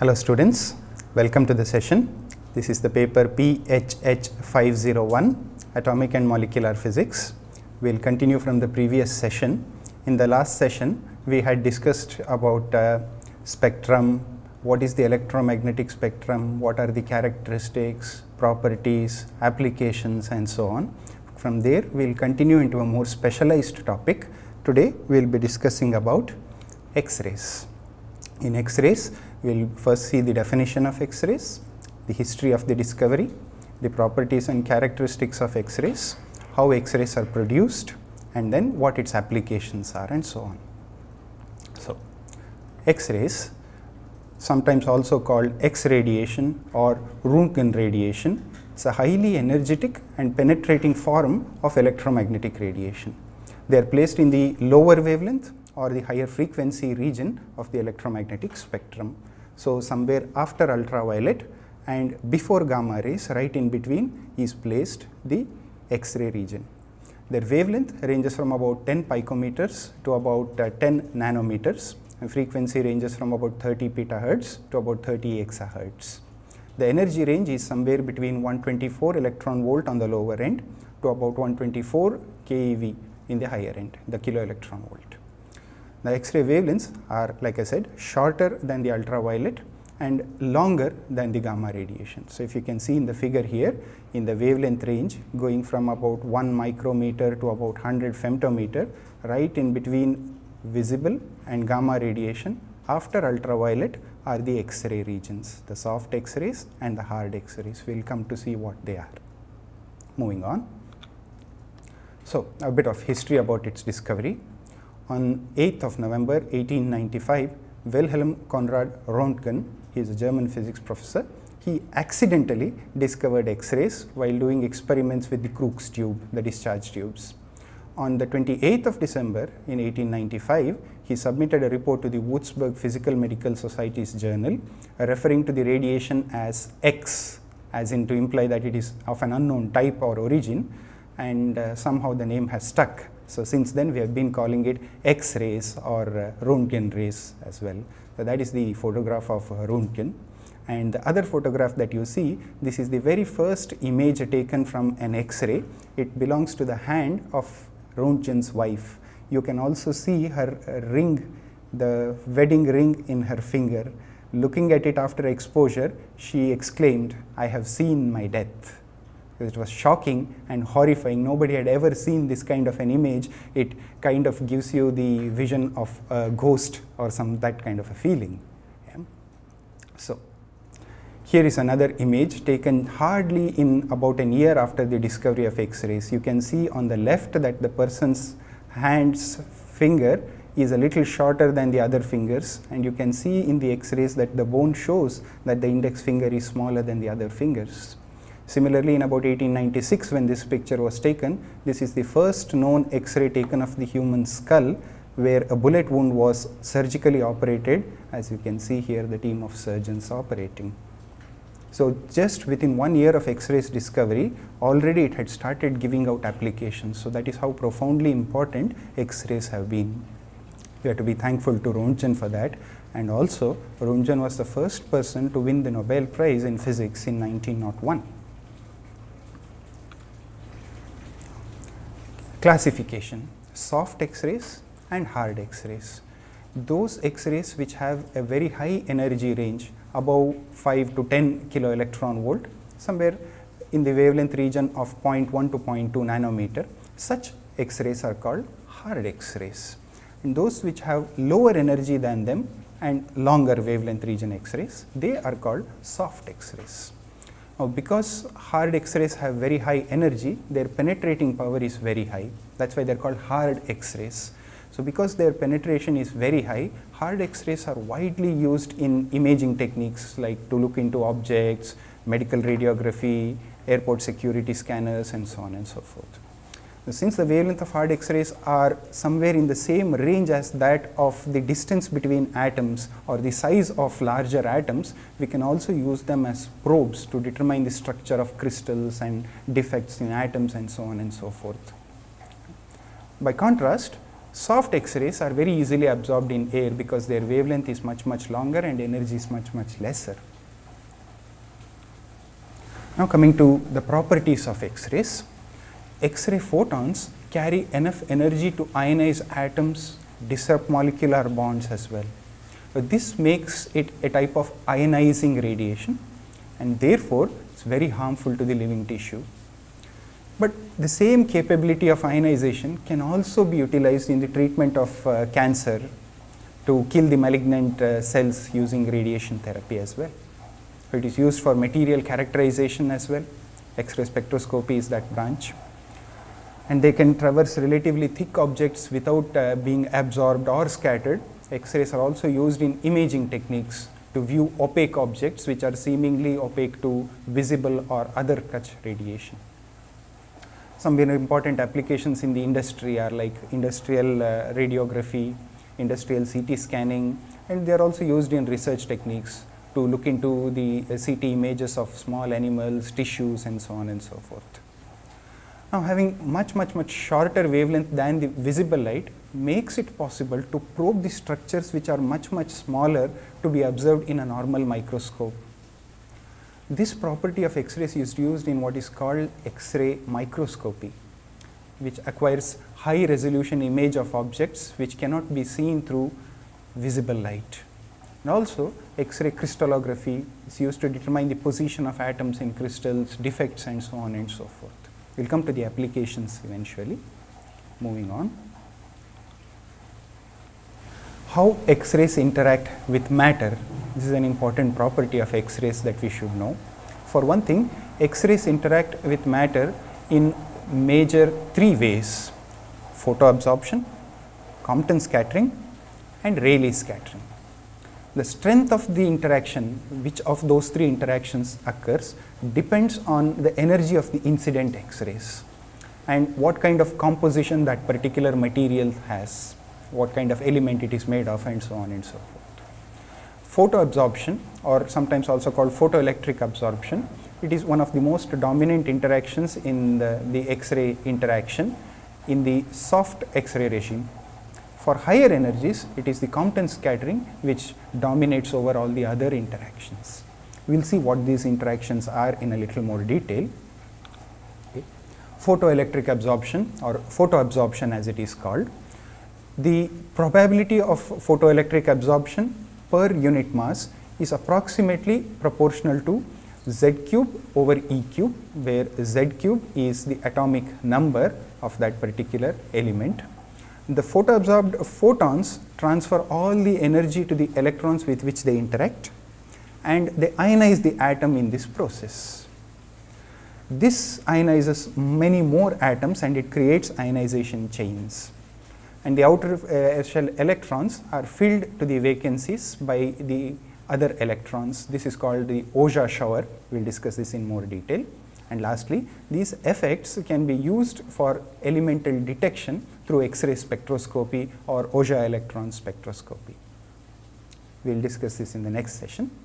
Hello students, welcome to the session. This is the paper PHH 501, Atomic and Molecular Physics. We will continue from the previous session. In the last session, we had discussed about spectrum, what is the electromagnetic spectrum, what are the characteristics, properties, applications and so on. From there, we will continue into a more specialized topic. Today, we will be discussing about X-rays. In X-rays, we will first see the definition of X-rays, the history of the discovery, the properties and characteristics of X-rays, how X-rays are produced, and then what its applications are and so on. So, X-rays, sometimes also called X-radiation or Röntgen radiation, it's a highly energetic and penetrating form of electromagnetic radiation. They are placed in the lower wavelength or the higher frequency region of the electromagnetic spectrum. So, somewhere after ultraviolet and before gamma rays, right in between is placed the X-ray region. Their wavelength ranges from about 10 picometers to about 10 nanometers, and frequency ranges from about 30 petahertz to about 30 exahertz. The energy range is somewhere between 124 electron volt on the lower end to about 124 keV in the higher end, the kilo electron volt. The X-ray wavelengths are, like I said, shorter than the ultraviolet and longer than the gamma radiation. So, if you can see in the figure here, in the wavelength range going from about 1 micrometer to about 100 femtometer, right in between visible and gamma radiation after ultraviolet are the X-ray regions, the soft X-rays and the hard X-rays. We will come to see what they are. Moving on. So, a bit of history about its discovery. On 8th of November 1895, Wilhelm Conrad Röntgen, he is a German physics professor, he accidentally discovered X-rays while doing experiments with the Crookes tube, the discharge tubes. On the 28th of December in 1895, he submitted a report to the Würzburg Physical Medical Society's journal referring to the radiation as X, as in to imply that it is of an unknown type or origin, and somehow the name has stuck. So, since then we have been calling it X-rays or Röntgen rays as well. So, that is the photograph of Röntgen. And the other photograph that you see, this is the very first image taken from an X-ray. It belongs to the hand of Röntgen's wife. You can also see her ring, the wedding ring in her finger. Looking at it after exposure, she exclaimed, "I have seen my death." It was shocking and horrifying. Nobody had ever seen this kind of an image. It kind of gives you the vision of a ghost or that kind of a feeling. Yeah. So, here is another image taken hardly in about a year after the discovery of X-rays. You can see on the left that the person's hand's finger is a little shorter than the other fingers, and you can see in the X-rays that the bone shows that the index finger is smaller than the other fingers. Similarly, in about 1896 when this picture was taken, this is the first known X-ray taken of the human skull where a bullet wound was surgically operated. As you can see here, the team of surgeons operating. So, just within 1 year of X-rays discovery, already it had started giving out applications. So, that is how profoundly important X-rays have been. We have to be thankful to Röntgen for that, and also Röntgen was the first person to win the Nobel Prize in Physics in 1901. Classification: soft X-rays and hard X-rays. Those X-rays which have a very high energy range above 5 to 10 kilo electron volt, somewhere in the wavelength region of 0.1 to 0.2 nanometer, such X-rays are called hard X-rays. And those which have lower energy than them and longer wavelength region X-rays, they are called soft X-rays. Now, because hard X-rays have very high energy, their penetrating power is very high. That is why they are called hard X-rays. So, because their penetration is very high, hard X-rays are widely used in imaging techniques like to look into objects, medical radiography, airport security scanners and so on and so forth. Since the wavelength of hard X-rays are somewhere in the same range as that of the distance between atoms or the size of larger atoms, we can also use them as probes to determine the structure of crystals and defects in atoms and so on and so forth. By contrast, Soft X-rays are very easily absorbed in air because their wavelength is much longer and energy is much lesser. Now coming to the properties of X-rays. X-ray photons carry enough energy to ionize atoms, disrupt molecular bonds as well. So this makes it a type of ionizing radiation, and therefore it's very harmful to the living tissue. But the same capability of ionization can also be utilized in the treatment of cancer to kill the malignant cells using radiation therapy as well. So it is used for material characterization as well. X-ray spectroscopy is that branch. And they can traverse relatively thick objects without being absorbed or scattered. X-rays are also used in imaging techniques to view opaque objects which are seemingly opaque to visible or other touch radiation. Some very important applications in the industry are like industrial radiography, industrial CT scanning, and they are also used in research techniques to look into the CT images of small animals, tissues, and so on and so forth. Now, having much shorter wavelength than the visible light makes it possible to probe the structures which are much smaller to be observed in a normal microscope. This property of X-rays is used in what is called X-ray microscopy, which acquires high resolution image of objects which cannot be seen through visible light. And also X-ray crystallography is used to determine the position of atoms in crystals, defects, and so on and so forth. We will come to the applications eventually. Moving on. How X-rays interact with matter. This is an important property of X-rays that we should know. For one thing, X-rays interact with matter in major three ways: photoabsorption, Compton scattering, and Rayleigh scattering. The strength of the interaction, which of those three interactions occurs, depends on the energy of the incident X-rays and what kind of composition that particular material has, what kind of element it is made of, and so on and so forth. Photoabsorption, or sometimes also called photoelectric absorption, it is one of the most dominant interactions in the X-ray interaction in the soft X-ray regime. For higher energies, it is the Compton scattering which dominates over all the other interactions. We will see what these interactions are in a little more detail. Okay. Photoelectric absorption, or photoabsorption as it is called. The probability of photoelectric absorption per unit mass is approximately proportional to Z cube over E cube, where Z cube is the atomic number of that particular element. The photoabsorbed photons transfer all the energy to the electrons with which they interact, and they ionize the atom in this process. This ionizes many more atoms and it creates ionization chains. And the outer shell electrons are filled to the vacancies by the other electrons. This is called the Auger shower. We will discuss this in more detail. And lastly, these effects can be used for elemental detection through X-ray spectroscopy or Auger electron spectroscopy. We will discuss this in the next session.